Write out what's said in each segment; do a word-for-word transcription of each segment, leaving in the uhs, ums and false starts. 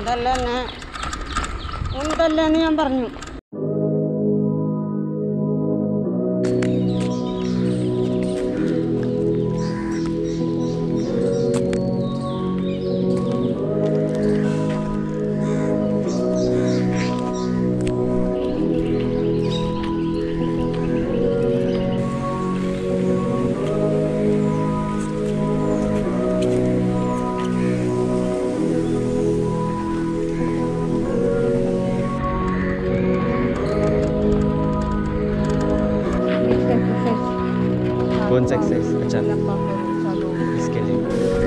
അതല്ലേ ഉണ്ടല്ലേന്ന് ഞാൻ പറഞ്ഞു. कौन सा एक्सरसाइज? अच्छा, इसके लिए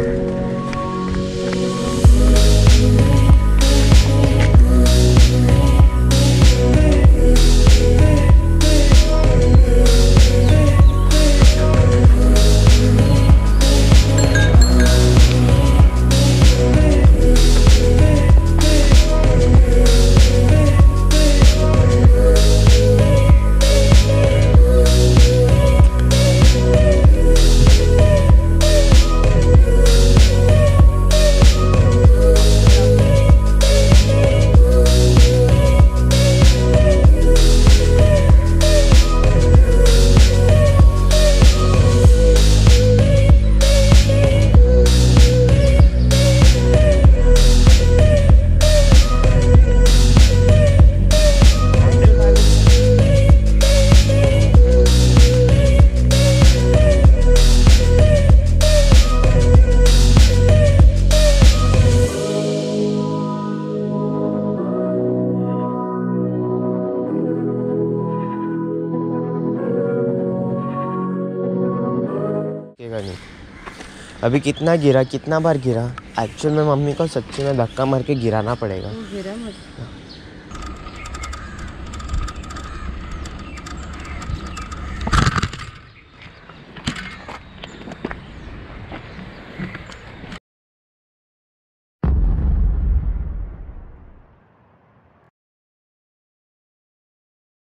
नहीं। अभी कितना गिरा, कितना बार गिरा, एक्चुअल में मम्मी को सच्ची में धक्का मार के गिराना पड़ेगा। गिरा मत।